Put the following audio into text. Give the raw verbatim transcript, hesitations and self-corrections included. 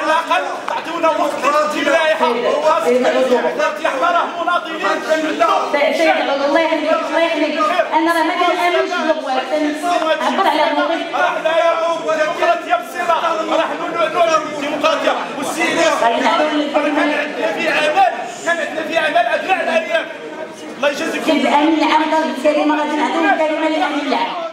الاقل تعطيونا وقت لتسجيل لائحه يا حماره مناضلين سيد العضو الله يحميك الله يحميك انا راه ما كنامنش بالقوات عبر على الموقف راه حنايا ديمقراطيه بسيطه راه نولوا ديمقراطيه والسياسه كان عندنا في عمل كان عندنا في عمل ادرع الايام الله يجازيكم. الامين العام طالب الكلمه غادي نعطيو الكلمه للامين العام.